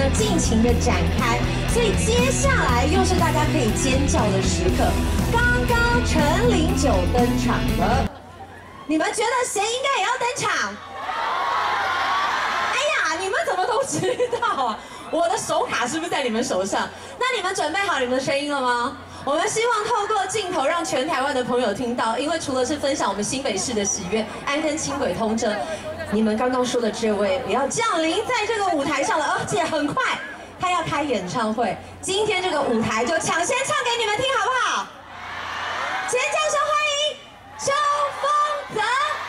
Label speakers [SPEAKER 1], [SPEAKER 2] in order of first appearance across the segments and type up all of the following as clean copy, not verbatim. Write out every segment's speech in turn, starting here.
[SPEAKER 1] 尽情的展开。所以接下来又是大家可以尖叫的时刻。刚刚陈零九登场了，你们觉得谁应该也要登场？哎呀，你们怎么都知道啊？我的手卡是不是在你们手上？那你们准备好你们的声音了吗？我们希望透过镜头让全台湾的朋友听到，因为除了是分享我们新北市的喜悦，安坑轻轨通车，你们刚刚说的这位也要降临在这个舞台上了，而且很快他要开演唱会，今天这个舞台就抢先唱给你们听，好不好？尖叫声欢迎邱锋泽。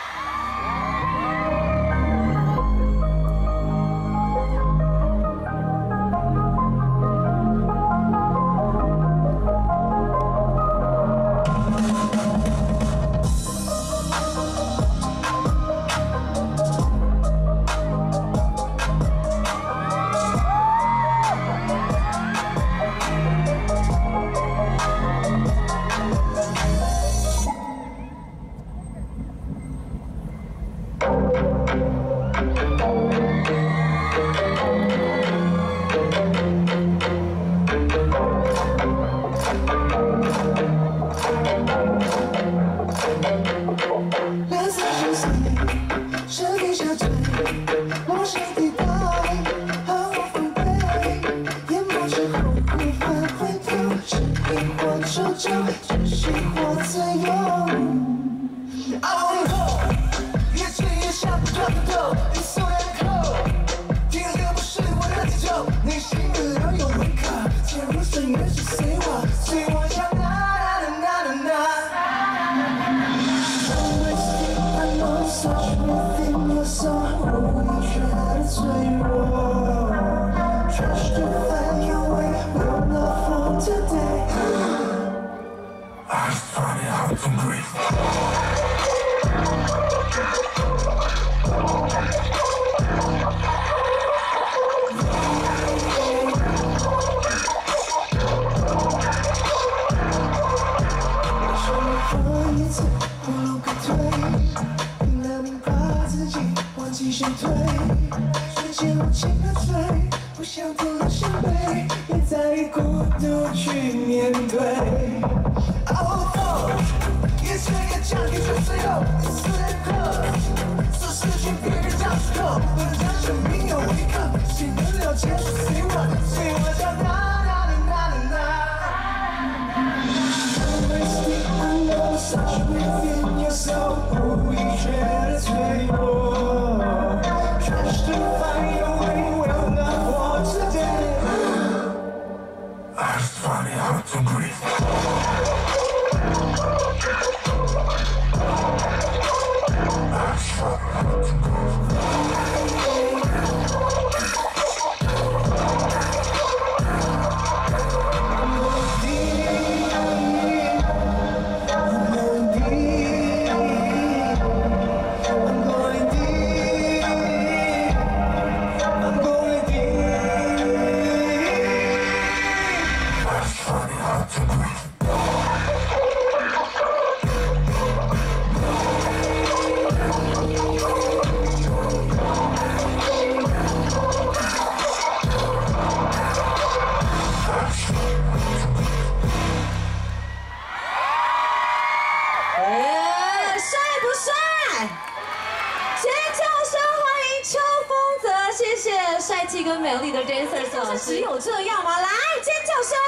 [SPEAKER 1] 帅气跟美丽的 dancers 老师，只有这样吗？来，尖叫声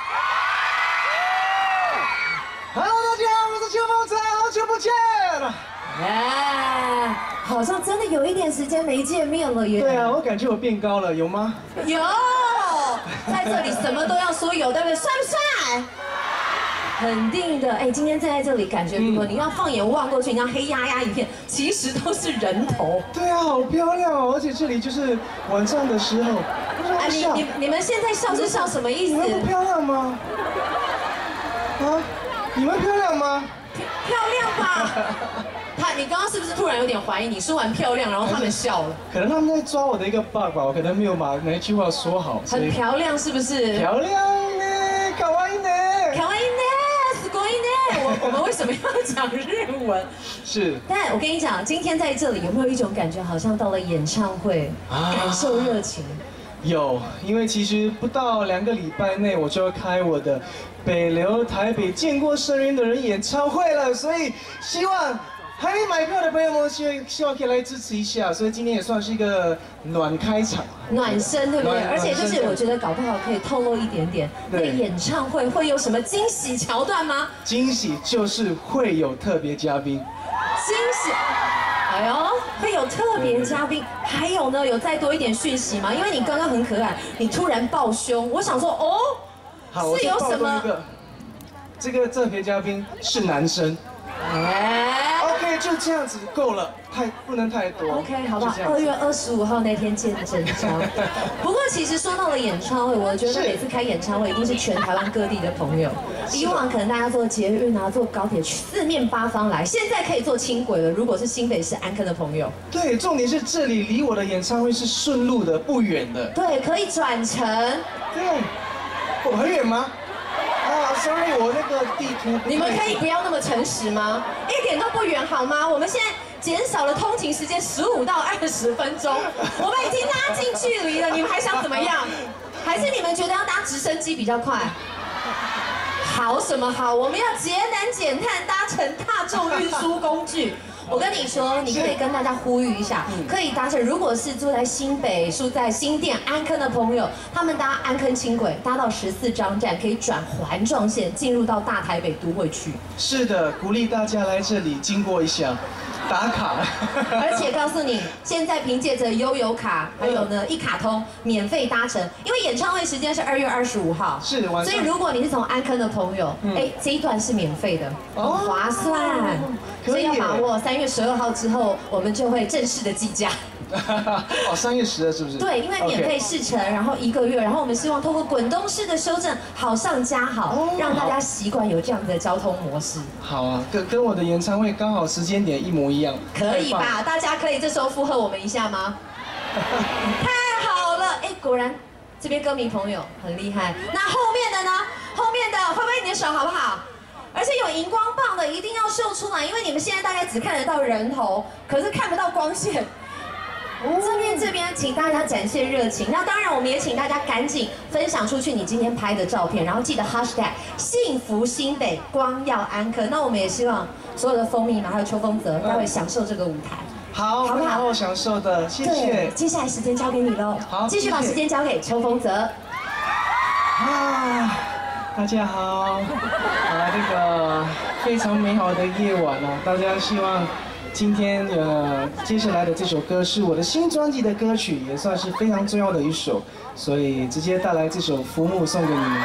[SPEAKER 2] ！Hello， 大家好，我是邱锋泽，好久不见了。
[SPEAKER 1] 哎，好像真的有一点时间没见面了耶。
[SPEAKER 2] 对啊，我感觉我变高了，有吗？
[SPEAKER 1] 有，在这里什么都要说有，对不对？帅不帅？肯定的。哎，今天站在这里感觉如何？你要放眼望过去，你像黑压压一片，其实都是人头。
[SPEAKER 2] 对啊，好漂亮哦！而且这里就是晚上的时候。
[SPEAKER 1] 哎，你们现在笑是笑什么意思？
[SPEAKER 2] 你们不漂亮吗？啊？你们漂亮吗？
[SPEAKER 1] 漂亮吧？你刚刚是不是突然有点怀疑？你说完漂亮，然后他们笑了。
[SPEAKER 2] 可能他们在抓我的一个 bug 吧，我可能没有把哪一句话说好。
[SPEAKER 1] 很漂亮是不是？
[SPEAKER 2] 漂亮呢，卡哇伊呢，
[SPEAKER 1] 卡哇伊呢，すごい呢。我们为什么要讲日文？
[SPEAKER 2] 是。
[SPEAKER 1] 但我跟你讲，今天在这里有没有一种感觉，好像到了演唱会，感受热情？
[SPEAKER 2] 有，因为其实不到2个礼拜内我就要开我的北流台北见过圣人的人演唱会了，所以希望还没买票的朋友们希望可以来支持一下，所以今天也算是一个暖开场，
[SPEAKER 1] 暖身对不对？而且就是我觉得搞不好可以透露一点点，那个演唱会会有什么惊喜桥段吗？
[SPEAKER 2] 惊喜就是会有特别嘉宾，
[SPEAKER 1] 惊喜。哎呦，会有特别嘉宾，还有呢，有再多一点讯息吗？因为你刚刚很可爱，你突然抱胸，我想说哦，
[SPEAKER 2] 好，
[SPEAKER 1] 是有什么？
[SPEAKER 2] 这个特别嘉宾是男生。
[SPEAKER 1] 哎
[SPEAKER 2] ，OK， 就这样子够了，不能太多。
[SPEAKER 1] OK， 好不好？2月25号那天见真章。不过其实说到了演唱会，我觉得每次开演唱会一定是全台湾各地的朋友。以往可能大家坐捷运啊，坐高铁四面八方来，现在可以坐轻轨了。如果是新北市安坑的朋友，
[SPEAKER 2] 对，重点是这里离我的演唱会是顺路的，不远的。
[SPEAKER 1] 对，可以转乘。
[SPEAKER 2] 对，我很远吗？sorry， 我那个地图。
[SPEAKER 1] 你们可以不要那么诚实吗？一点都不远好吗？我们现在减少了通勤时间15到20分钟，我们已经拉近距离了，你们还想怎么样？还是你们觉得要搭直升机比较快？好什么好？我们要节能减碳，搭乘大众运输工具。我跟你说，你可以跟大家呼吁一下，可以搭乘。如果是住在新北、住在新店、安坑的朋友，他们搭安坑轻轨，搭到14张站，可以转环状线进入到大台北都会区。
[SPEAKER 2] 是的，鼓励大家来这里经过一下。打卡，
[SPEAKER 1] 而且告诉你，现在凭借着悠游卡，还有呢一卡通免费搭乘，因为演唱会时间是2月25号，
[SPEAKER 2] 是晚上，
[SPEAKER 1] 所以如果你是从安坑的朋友，哎，这一段是免费的，很划算，所以要把握。3月12号之后，我们就会正式的计价。
[SPEAKER 2] 哦，3月10日是不是？
[SPEAKER 1] 对，因为免费试乘，然后1个月，然后我们希望通过滚动式的修正，好上加好，让大家习惯有这样的交通模式。
[SPEAKER 2] 好啊，跟我的演唱会刚好时间点一模一样。
[SPEAKER 1] 可以吧？大家可以这时候附和我们一下吗？太好了，哎，果然这边歌迷朋友很厉害。那后面的呢？后面的会不会你的手好不好？而且有荧光棒的一定要秀出来，因为你们现在大概只看得到人头，可是看不到光线。这边，请大家展现热情。那当然，我们也请大家赶紧分享出去你今天拍的照片，然后记得 #幸福新北光耀安坑。那我们也希望所有的蜂蜜嘛，还有邱锋泽，待会享受这个舞台。
[SPEAKER 2] 好，好不好？好好享受的，谢谢。
[SPEAKER 1] 对，接下来时间交给你喽。好，继续把时间交给邱锋泽。
[SPEAKER 2] 啊，大家好，这个非常美好的夜晚啊，大家希望。今天接下来的这首歌是我的新专辑的歌曲，也算是非常重要的一首，所以直接带来这首《浮木》送给你们。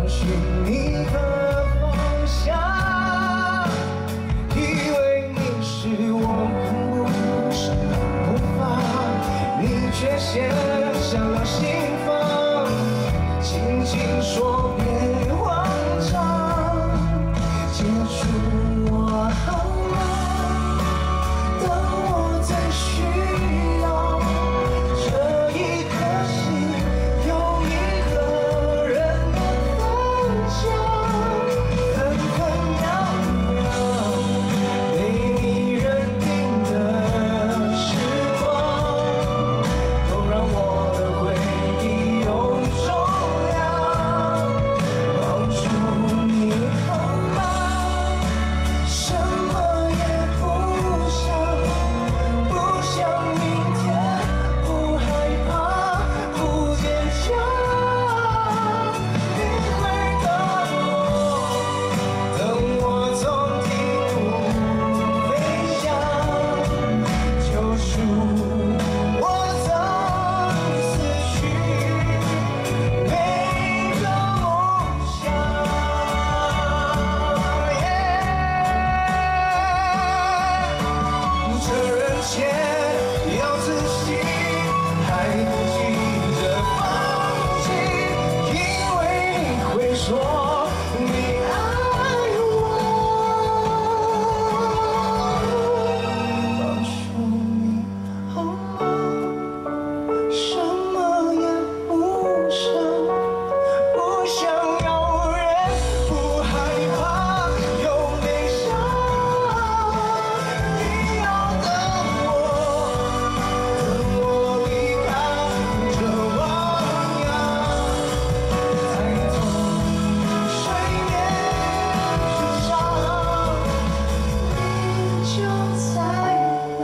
[SPEAKER 2] 寻你的方向，以为你是我跟不上的步伐，你却先向了心房，轻轻说别慌张，接住我好吗？当我最需要这一颗心，有一个人的分享，分分秒秒被你认定的时光，都让我的回忆有重量。帮助你好吗？什么也不想，不想明天，不害怕，不坚强。你会等我从低谷飞翔，救赎我曾死去每个梦想。这人间要仔细，还不急着放弃，因为你会说你爱我。帮助你好吗？什么也不想，不想要人，不害怕有悲伤。你要等我离开这汪洋，在同水面之上，你就在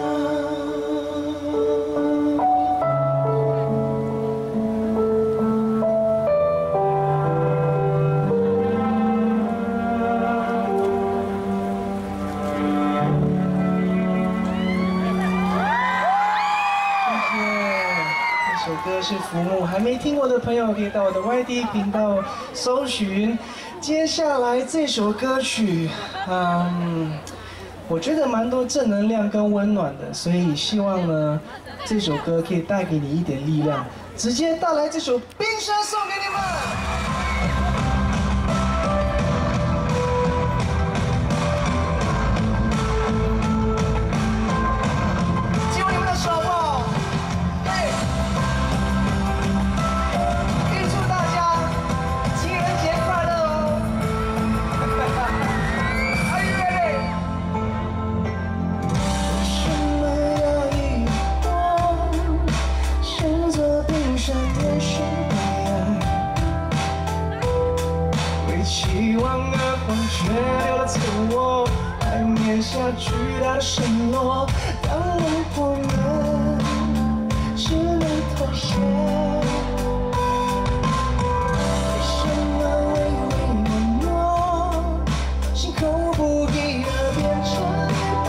[SPEAKER 2] 谢谢，这首歌是《浮木》，还没听过的朋友可以到我的 YT 频道搜寻。接下来这首歌曲，我觉得蛮多正能量跟温暖的，所以希望呢，这首歌可以带给你一点力量。直接带来这首《冰山》送给你们。借我你们的手好不好？对，预祝大家情人节快乐哦！Are you ready？ 为什么要遗忘？选择冰山也是悲哀，为期望而忘却掉了自我，还念下巨大的承诺。当我破灭，只能妥协。为什么唯唯诺诺，心口不一而变成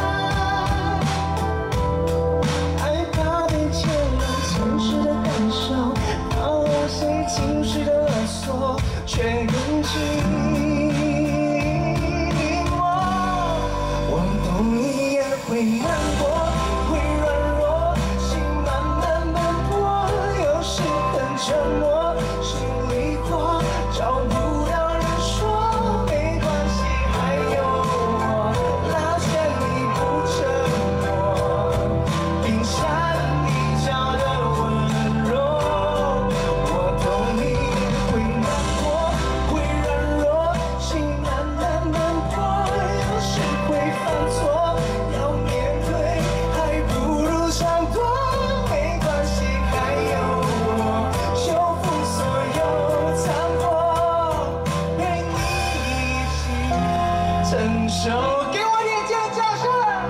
[SPEAKER 2] 黑白？害怕被揭露真实的感受，怕我随情绪的勒索，却更寂寞。我懂你也会难过，会软弱，心慢慢奔波，有时很沉默，心里话找不到人说，没关系，还有我拉着你不沉默，冰山你教的温柔。我懂你也会难过，会软弱，心慢慢奔波，有时会犯错，要面对还不如闪躲，没关系，还有我修复所有残破，陪你一起承受。给我一点尖叫声！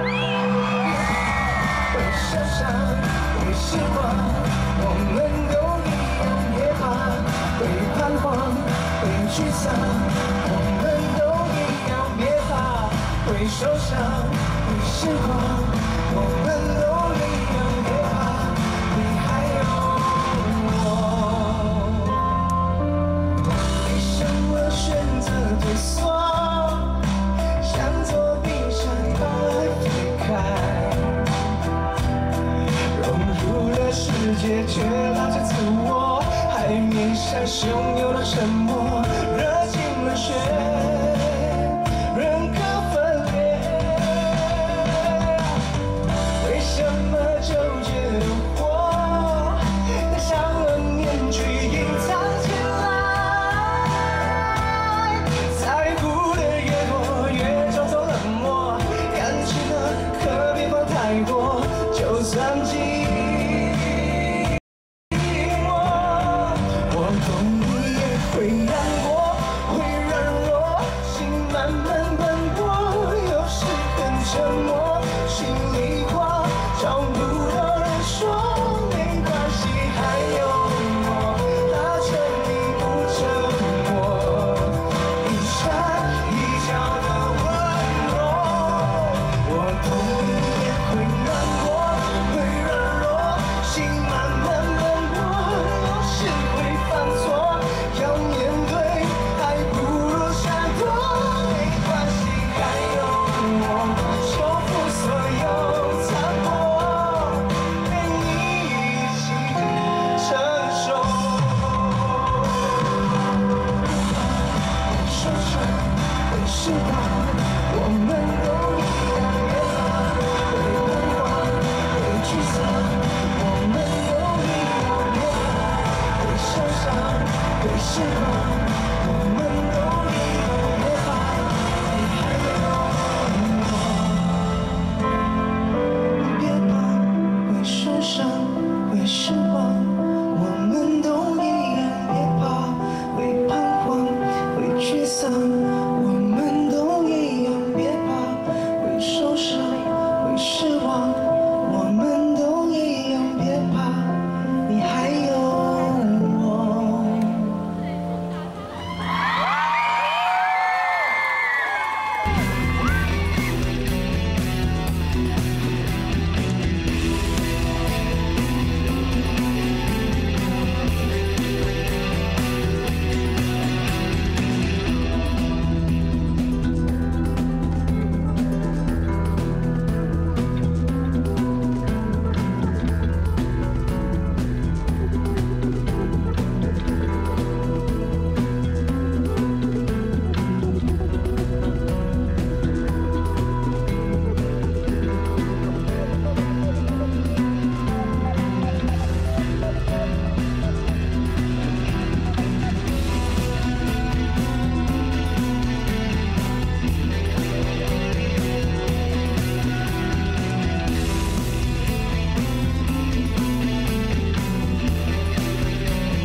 [SPEAKER 2] 会受伤，会失望，我们都一样，别怕，会彷徨，会沮丧，我们都一样，别怕，会受伤，会失望，我们都一样，别怕，你还有我。为什么？ 知道，我们都